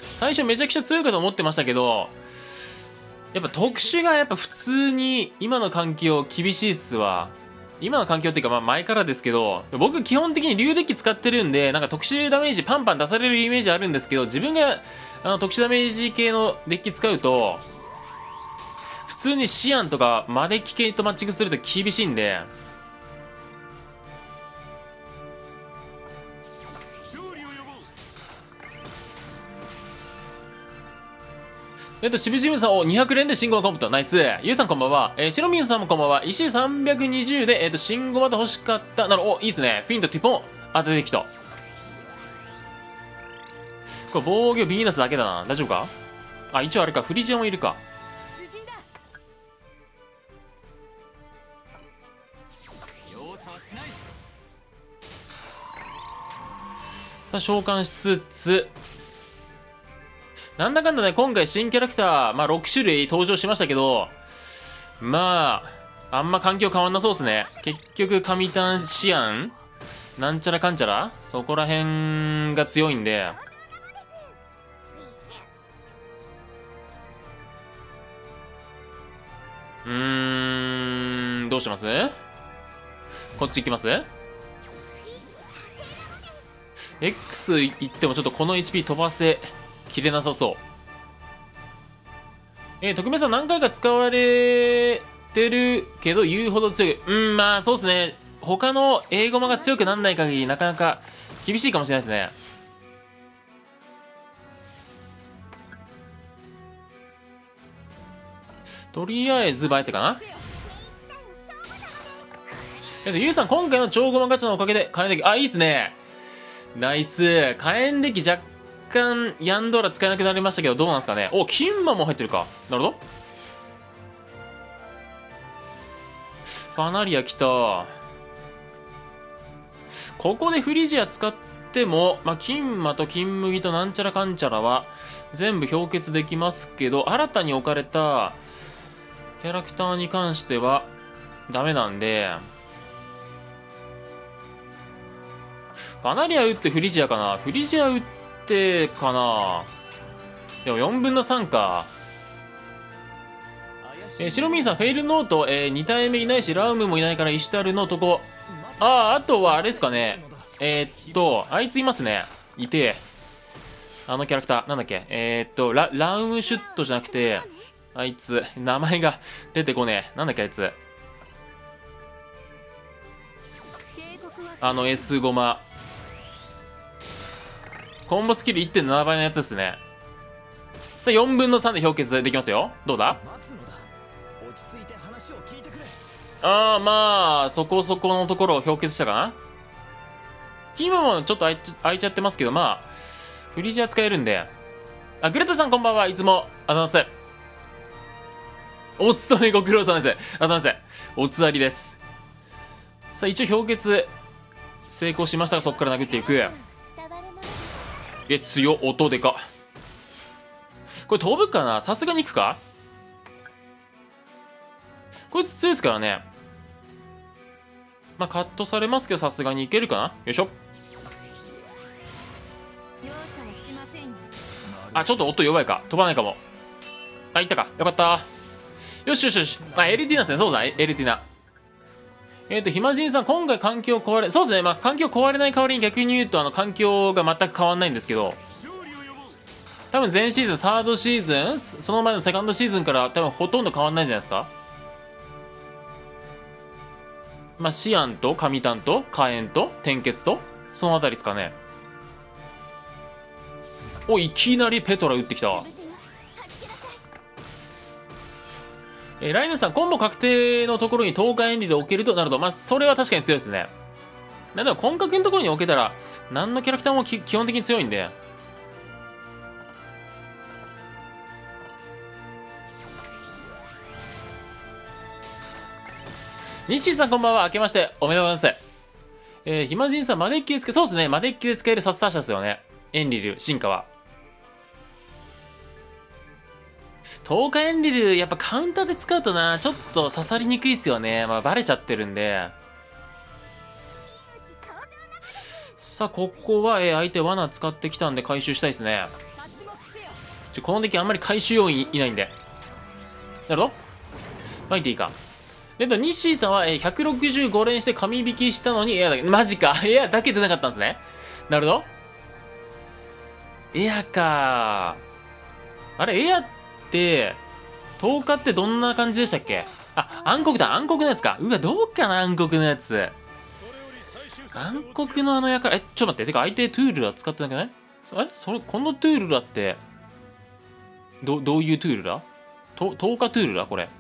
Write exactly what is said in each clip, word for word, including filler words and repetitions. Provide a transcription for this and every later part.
最初めちゃくちゃ強いかと思ってましたけど、やっぱ特殊がやっぱ普通に今の環境厳しいっすわ。今の環境っていうかまあ前からですけど、僕基本的に竜デッキ使ってるんで、なんか特殊ダメージパンパン出されるイメージあるんですけど、自分があの特殊ダメージ系のデッキ使うと、普通にシアンとかマデッキ系とマッチングすると厳しいんで、えっと、渋々さん、お、にひゃく連で新ゴマコンプト、ナイス。ゆうさんこんばんは。えー、白ミンさんもこんばんは。石さんびゃくにじゅうで、えっと、新ゴマと欲しかった。なるほど、お、いいっすね。フィンとティポン、当ててきた。これ、防御ビーナスだけだな。大丈夫か？あ、一応あれか、フリジアもいるか。さあ、召喚しつつ、なんだかんだね、今回新キャラクター、まあろく種類登場しましたけど、まあ、あんま環境変わんなそうですね。結局、神タンシアンなんちゃらかんちゃらそこら辺が強いんで、うーん、どうします？こっち行きます？ X 行ってもちょっとこの エイチピー 飛ばせきれなさそう。えー、徳明さん何回か使われてるけど言うほど強い。うん、まあそうですね。他の英語マが強くならない限りなかなか厳しいかもしれないですね。とりあえずバイセかな。えっと、ゆうさん今回の超ゴマガチャのおかげで火炎デッキ、あ、いいっすね。ナイス。火炎デッキ若干ヤンドーラ使えなくなりましたけど、どうなんですかね。お、キンマも入ってるか。なるほど。ファナリア来た。ここでフリジア使っても、まあ、金馬と金麦となんちゃらかんちゃらは全部氷結できますけど、新たに置かれたキャラクターに関してはダメなんで、ファナリア打ってフリジアかな。フリジア打ってかな。でもよんぶんのさんか。えー、白ミンさん、フェイルノート、えー、に体目いないし、ラウムもいないからイシュタルのとこ。ああ、あとはあれですかね。えー、っと、あいついますね。いて。あのキャラクター、なんだっけ。えー、っとラ、ラウムシュットじゃなくて、あいつ、名前が出てこねえ。なんだっけ、あいつ。あの S ゴマ。コンボスキル いってんなな 倍のやつですね。さあ、よんぶんのさんで氷結できますよ。どうだ？ああ、まあ、そこそこのところを氷結したかな。キーマもちょっと空いち空いちゃってますけど、まあ、フリジア使えるんで。あ、グレタさんこんばんは。いつも、あざます。お勤めご苦労様です。あざます。おつわりです。さあ、一応氷結成功しましたが、そこから殴っていく。え、強、音でか。これ飛ぶかな？さすがに行くか？こいつ強いですからね。まあ、カットされますけど、さすがにいけるかな。よいしょ。あ、ちょっと音弱いか。飛ばないかも。あ、いったか。よかった。よしよしよし。あ、エルティナですね。そうだ、エルティナ。えっと、ヒマジンさん、今回環境壊れ、そうですね。まあ、環境壊れない代わりに逆に言うと、あの、環境が全く変わんないんですけど、多分前シーズン、サードシーズン、その前のセカンドシーズンから多分ほとんど変わんないんじゃないですか。まあ、シアンと神炭と火炎と天結とそのあたりですかね。お、いきなりペトラ打ってきたわ。えー、ライナスさん、コンボ確定のところに東海エンリで置けるとなると、まあ、それは確かに強いですね。まあ、でも、根格のところに置けたら、何のキャラクターも基本的に強いんで。ニッシーさんこんばんは。明けましておめでとうございます。えー、ヒマジンさん、マデッキで使え、そうですね。マデッキで使えるサスターシャですよね。エンリル、進化は。東海エンリル、やっぱカウンターで使うとな、ちょっと刺さりにくいですよね。まあ、バレちゃってるんで。さあ、ここは、えー、相手罠使ってきたんで回収したいですね。 ちょこのデッキあんまり回収要員いないんで。なるほど。巻いていいか。で、と、ニッシーさんは、えー、ひゃくろくじゅうご連して神引きしたのにエアだけ。マジか。エアだけ出なかったんですね。なるほど。エアか。あれ、エアって、とおかってどんな感じでしたっけ？あ、暗黒だ。暗黒のやつか。うわ、どうかな、暗黒のやつ。暗黒のあのやから、え、ちょっと待って。てか、相手トゥールラ使ってなくない？あれそれ、このトゥールラって、ど、どういうトゥールラ？と、とおかトゥールラこれ。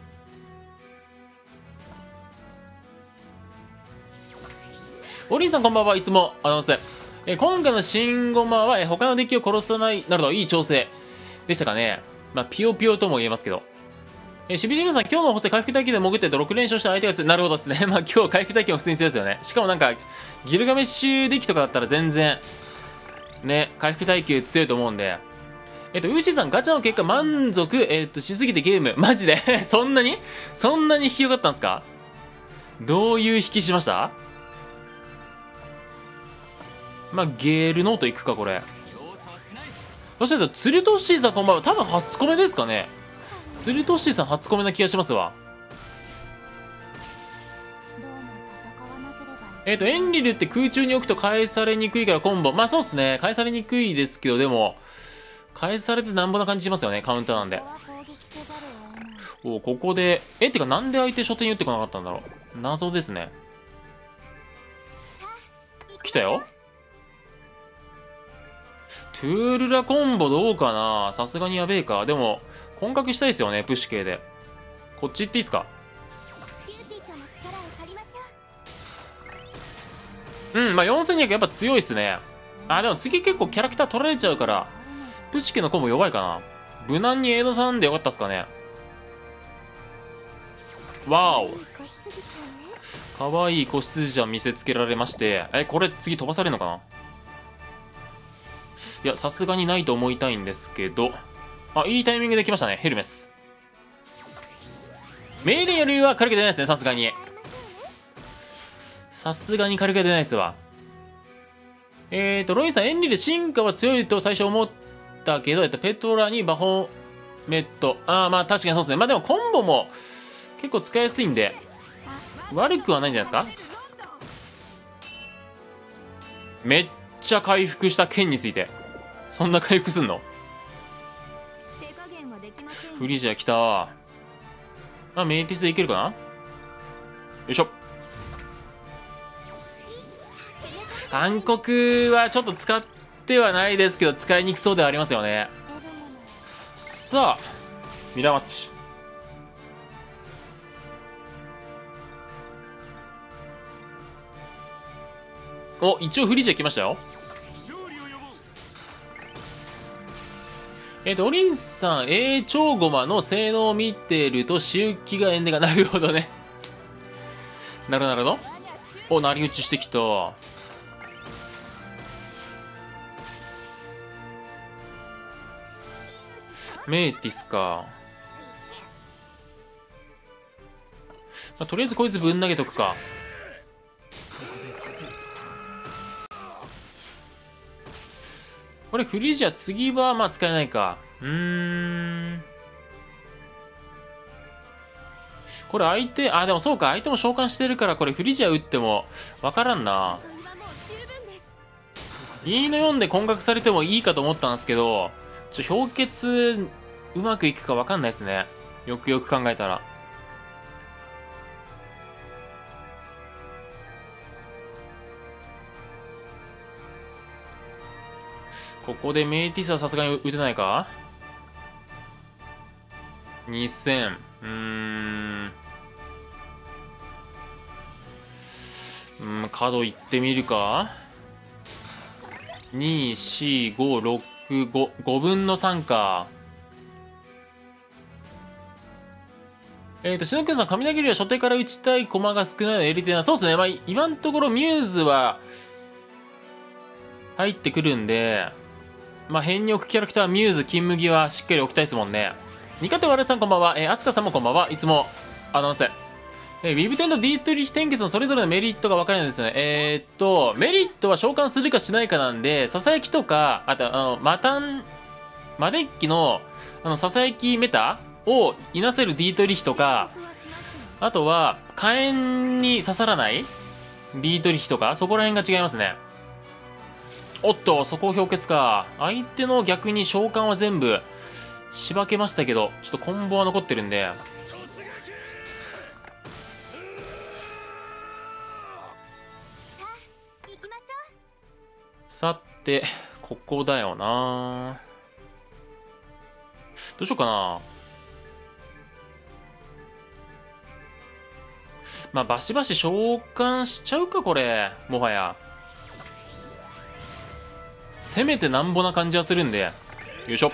おりんさんこんばんは。いつも、あのせ。え、今回の新ゴマは、え、他のデッキを殺さない、なるほど、いい調整でしたかね。まあ、ピヨピヨとも言えますけど。え、しびじみさん、今日の補正回復体系で潜ってとろく連勝した相手が強い。なるほどですね。まあ、今日回復体系も普通に強いですよね。しかもなんか、ギルガメッシュデッキとかだったら全然、ね、回復耐久強いと思うんで。えっと、ウーシーさん、ガチャの結果満足、えっと、しすぎてゲーム。マジでそんなにそんなに引きよかったんですか？どういう引きしました？まあ、ゲールノートいくか、これ。そして、ツルトッシーさんこんばんは。多分初コメですかね。ツルトッシーさん初コメな気がしますわ。えっと、エンリルって空中に置くと返されにくいからコンボ。まあそうっすね。返されにくいですけど、でも、返されてなんぼな感じしますよね。カウンターなんで。お、ここで、え、てかなんで相手初手に打ってこなかったんだろう。謎ですね。来たよ。トゥールラコンボどうかな？さすがにやべえか。でも、本格したいですよね、プッシュ系で。こっち行っていいっすか？うん、まあよんせんにひゃくやっぱ強いっすね。あ、でも次結構キャラクター取られちゃうから、プッシュ系のコンボ弱いかな。無難にエイドさんでよかったっすかね。わお。かわいい子羊ちゃん見せつけられまして、え、これ次飛ばされるのかな？いや、さすがにないと思いたいんですけど。あ、いいタイミングで来ましたね、ヘルメス。命令よりは軽く出ないですね、さすがに。さすがに軽く出ないですわ。えーと、ロインさん、エンリル進化は強いと最初思ったけど、えっと、ペトラにバホメット。ああ、まあ確かにそうですね。まあでもコンボも結構使いやすいんで、悪くはないんじゃないですか？めっちゃ回復した剣について。そんな回復すんの？フリジア来た。あ、メイティスでいけるかな？よいしょ。暗黒はちょっと使ってはないですけど、使いにくそうではありますよね。さあ、ミラーマッチ。お、一応フリジア来ましたよ。えっと、オリンさん、A 超ゴマの性能を見てると、仕行きがエンデがなるほどね。なるほど、なるほど。お、成り打ちしてきた。メイティスか。まあ、とりあえずこいつぶん投げとくか。これフリジア次はまあ使えないか。うーん。これ相手、あ、でもそうか。相手も召喚してるから、これフリジア打ってもわからんな。いいのよんで混獲されてもいいかと思ったんですけど、ちょ、氷結うまくいくかわかんないですね。よくよく考えたら。ここでメイティスはさすがに打てないか？ にせん。うーん。うん、角行ってみるか？ に、よん、ご、ろく、ご。ごぶんのさんか。えっ、ー、と、しのくんさん、雷よりは初手から打ちたい駒が少ないのでエリテな。そうですね。まあ、今のところミューズは入ってくるんで、まあ、辺に置くキャラクター、ミューズ、金麦はしっかり置きたいですもんね。ニカテワルさんこんばんは。えー、アスカさんもこんばんは。いつも、アナウンス。えー、ウィブテンとディートリヒテンケスのそれぞれのメリットが分かるんですね。えー、っと、メリットは召喚するかしないかなんで、ささやきとか、あと、あの、マタンマデッキの、あの、ささやきメタをいなせるディートリヒとか、あとは、火炎に刺さらないディートリヒとか、そこら辺が違いますね。おっと、そこを氷結か。相手の逆に召喚は全部、しばけましたけど、ちょっとコンボは残ってるんで。さて、ここだよな。どうしようかな。まあ、バシバシ召喚しちゃうか、これ。もはや。せめてなんぼな感じはするんで。よいしょ。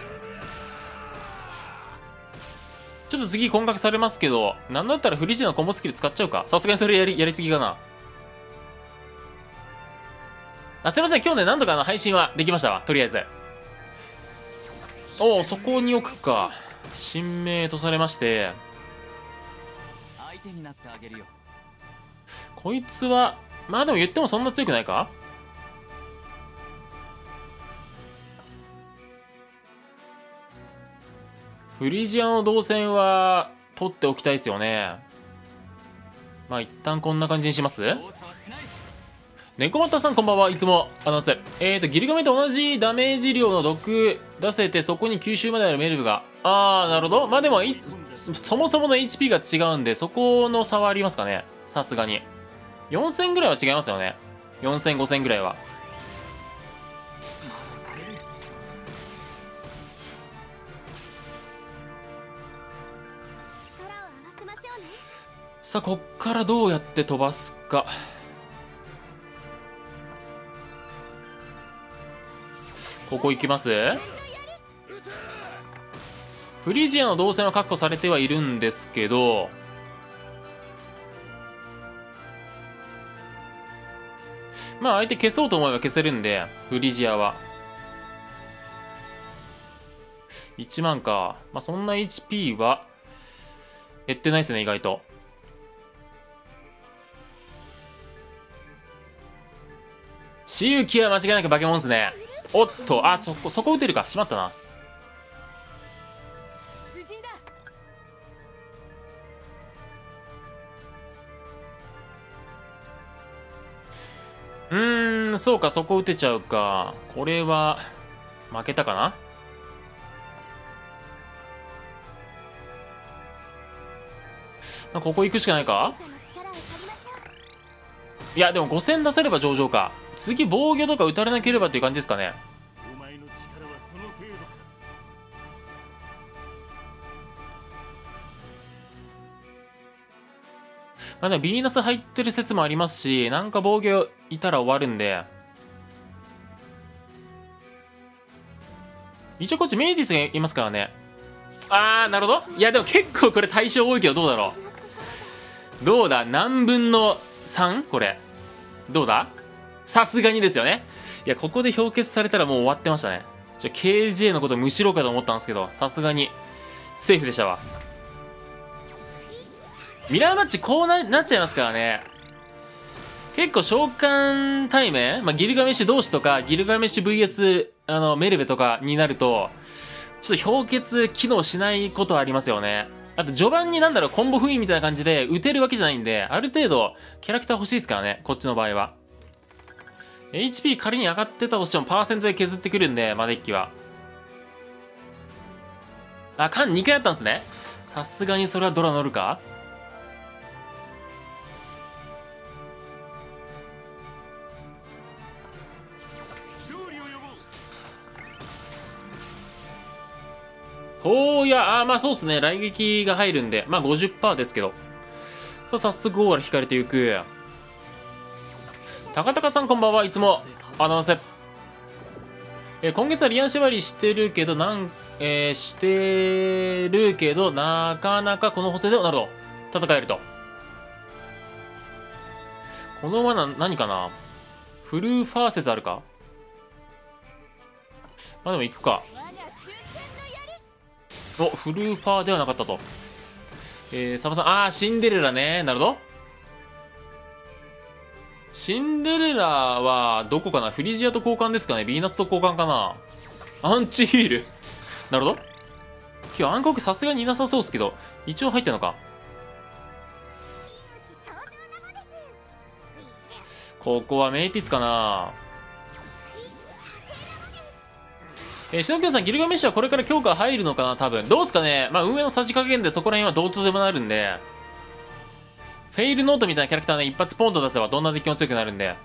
ちょっと次混獲されますけど、なんだったらフリジアのコンボスキル使っちゃうか。さすがにそれやり、やりすぎかな。あ、すいません。今日ね、なんとかあの配信はできましたわ。とりあえず。おお、そこに置くか。神明とされまして。 相手になってあげるよ。 こいつは、まあでも言ってもそんな強くないか。フリジアの動線は取っておきたいですよね。まあ一旦こんな感じにします。猫又さんこんばんは。いつもあのせえーとギルガメと同じダメージ量の毒出せて、そこに吸収まであるメルブが、ああなるほど。まあでもいそもそもの エイチピー が違うんで、そこの差はありますかね。さすがによんせんぐらいは違いますよね。よんせんごせんぐらいは。さあこっからどうやって飛ばすか。ここ行きます。フリージアの動線は確保されてはいるんですけど、まあ相手消そうと思えば消せるんで、フリージアはいちまんか。まあそんな エイチピー は減ってないですね、意外と。私有機は間違いなく化け物ですね。おっと、あ、そこ、そこ打てるか。しまったな。うーん、そうか、そこ打てちゃうか。これは、負けたかな。ここ行くしかないか。いや、でもごせん出せれば上々か。次、防御とか打たれなければっていう感じですかね。まあでも、ビーナス入ってる説もありますし、なんか防御いたら終わるんで。一応こっちメイディスがいますからね。あー、なるほど。いや、でも結構これ対象多いけど、どうだろう。どうだ何分の さん？ これ。どうださすがにですよね。いや、ここで氷結されたらもう終わってましたね。ちょ ケージェー のことむしろかと思ったんですけど、さすがにセーフでしたわ。ミラーマッチこう な, なっちゃいますからね。結構召喚対面、まあ、ギルガメッシュ同士とかギルガメッシュ ブイエス あのメルベとかになるとちょっと氷結機能しないことありますよね。あと序盤になんだろうコンボ封印みたいな感じで打てるわけじゃないんで、ある程度キャラクター欲しいですからね、こっちの場合は。 エイチピー 仮に上がってたとしてもパーセントで削ってくるんで、マデッキは。あ、缶にかいあったんですね。さすがにそれはドラ乗るか。おー、いや、あーまあそうっすね。雷撃が入るんで、まあ ごじゅっパーセント ですけど。さあ、早速オーラ引かれていく。高高さんこんばんは。いつも、あのせ。えー、今月はリアン縛りしてるけど、なん、えー、してるけど、なかなかこの補正ではなるほど。戦えると。この罠、何かな。フルーファー説あるか。まあでも行くか。お、フルーファーではなかったと。えー、サバさん、あー、シンデレラね。なるほど。シンデレラは、どこかな。フリジアと交換ですかね。ヴィーナスと交換かな。アンチヒール。 なるほど。今日暗黒さすがにいなさそうですけど、一応入ってんのか。ここはメイティスかな。えー、シノキョンさん、ギルガメッシュはこれから強化入るのかな、多分。どうすかね。まあ、運営のさじ加減でそこら辺はどうとでもなるんで、フェイルノートみたいなキャラクターね、一発ポンと出せばどんな敵も強くなるんで。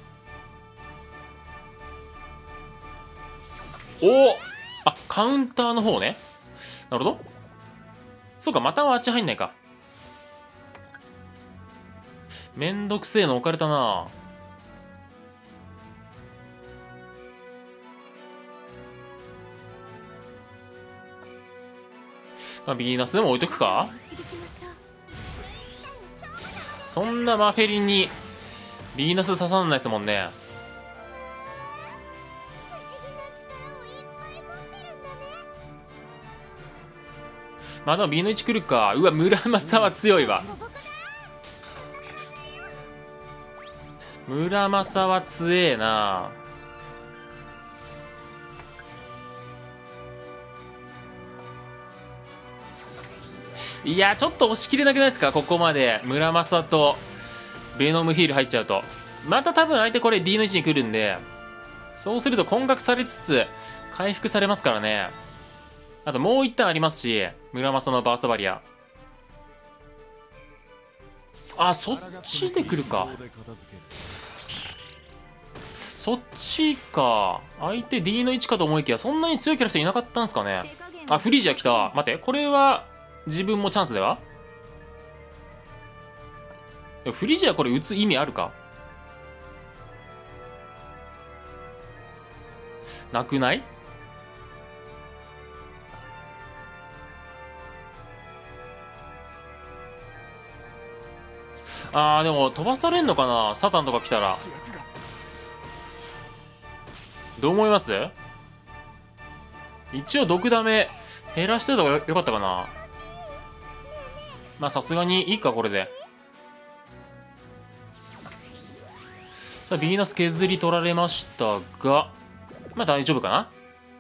おお、あ、カウンターの方ね。なるほど。そうか、またはあっち入んないか。めんどくせえの置かれたな。まあ、ビーナスでも置いとくか。そんなマフェリンにビーナス刺さんないですもんね。まあでも ビー のいち来るか。うわ、村正は強いわ。村正は強えな。いや、ちょっと押し切れなくないですか、ここまで村正とベノムヒール入っちゃうと。また多分相手これ ディー の位置に来るんで、そうすると混覚されつつ回復されますからね。あともう一旦ありますし、村正のバーストバリア。あ、そっちで来るか。そっちか。相手 ディー の位置かと思いきや、そんなに強いキャラクターいなかったんすかね。あ、フリージア来た。待って、これは自分もチャンスでは。フリージアこれ打つ意味あるか。なくない？あー、でも飛ばされんのかな、サタンとか来たら。どう思います？一応毒ダメ減らしてた方がよかったかな。まあさすがにいいか、これで。さあビーナス削り取られましたが、まあ大丈夫かな。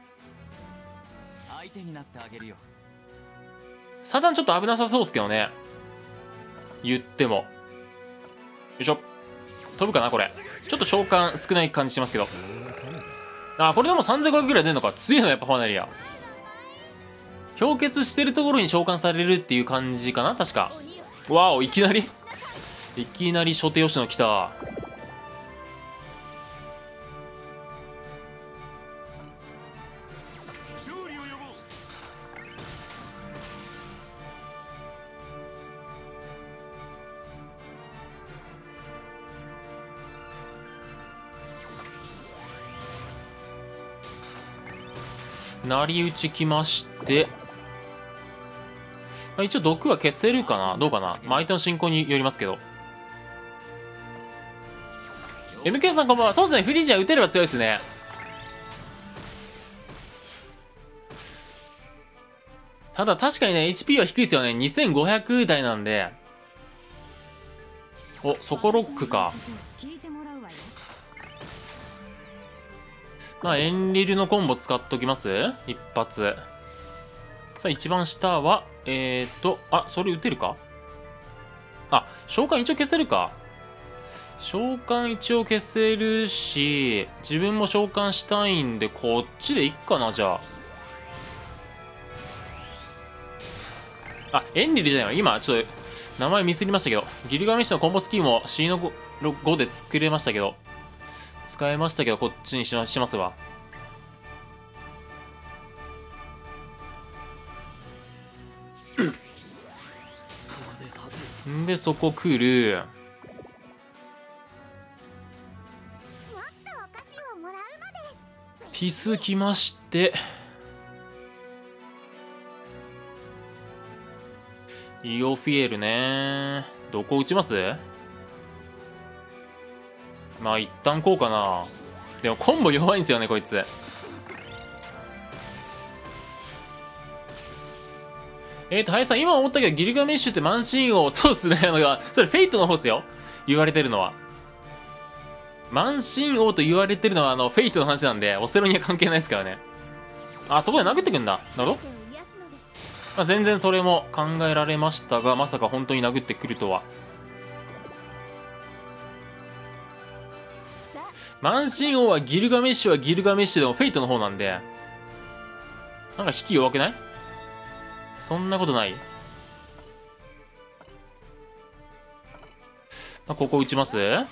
相手になってあげるよ。 サタンちょっと危なさそうですけどね、言っても。よいしょ。飛ぶかなこれ。ちょっと召喚少ない感じしますけど。あ、これでもさんぜんごひゃくぐらい出るのか。強いのやっぱファナリア。氷結してるところに召喚されるっていう感じかな確か。わお、いきなりいきなり初手吉野来た。成り打ちきまして、まあ、一応毒は消せるかなどうかな、まあ、相手の進行によりますけど。 エムケー さんこんばんは。そうですね、フリージア打てれば強いですね。ただ確かにね エイチピー は低いですよね。にせんごひゃく台なんで。お、ソコロックか。まあエンリルのコンボ使っときます、一発。さあ一番下はえー、っとあ、それ打てるか。あ、召喚一応消せるか。召喚一応消せるし、自分も召喚したいんでこっちでいっかな。じゃあ、あ、エンリルじゃない、今ちょっと名前ミスりましたけど、ギルガメッシュのコンボスキーも シー の ご, で作れましたけど、使えましたけどこっちにしましますわ。んでそこ来る。ティス来まして、イオフィエルね。どこ打ちます？まあ一旦こうかな。でもコンボ弱いんですよねこいつ。えーと林さん、今思ったけどギルガメッシュってマンシーン王、そうっすね、あのそれフェイトの方っすよ、言われてるのは。マンシーン王と言われてるのはあのフェイトの話なんで、オセロには関係ないですからね。 あそこで殴ってくんだ。なるほど、まあ、全然それも考えられましたが、まさか本当に殴ってくるとは。満身王はギルガメッシュはギルガメッシュでもフェイトの方なんで、なんか引き弱くない？そんなことない。まあ、ここ打ちます。で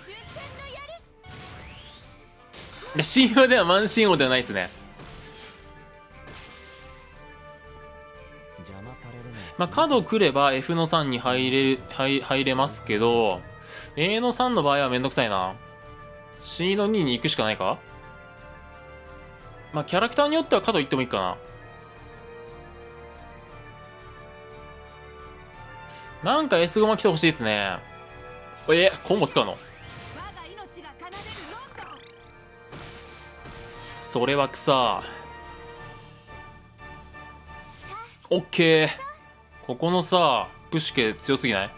神話では満身王ではないですね。まあ、角来れば エフ のさんに入れる、入、入れますけど、A のさんの場合はめんどくさいな。C のにに行くしかないか。まあ、キャラクターによっては角行ってもいいかな。なんか エスご ま来てほしいですね。え、コンボ使うの？それは草。オッケー。ここのさ、プシケ強すぎない？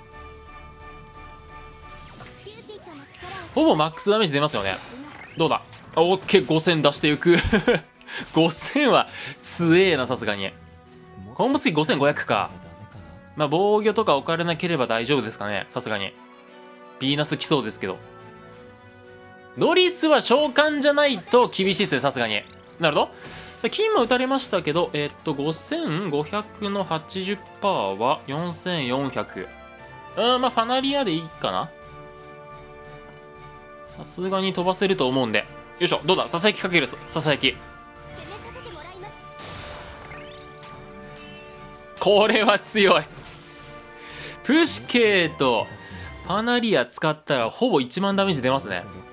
ほぼマックスダメージ出ますよね。どうだ？オッケー、ごせん出していく。ごせんは強えな、さすがに。コンボ付きごせんごひゃくか。まあ、防御とか置かれなければ大丈夫ですかね、さすがに。ヴィーナス来そうですけど。ノリスは召喚じゃないと厳しいですね、さすがに。なるほど。さあ、金も打たれましたけど、えー、っと、ごせんごひゃくの はちじゅっパーセント はよんせんよんひゃく。うん、まあ、ファナリアでいいかな。さすがに飛ばせると思うんで。よいしょ、どうだ、ささやきかける、ささやき。これは強い。プシケーとファナリア使ったらほぼいちまんダメージ出ますね。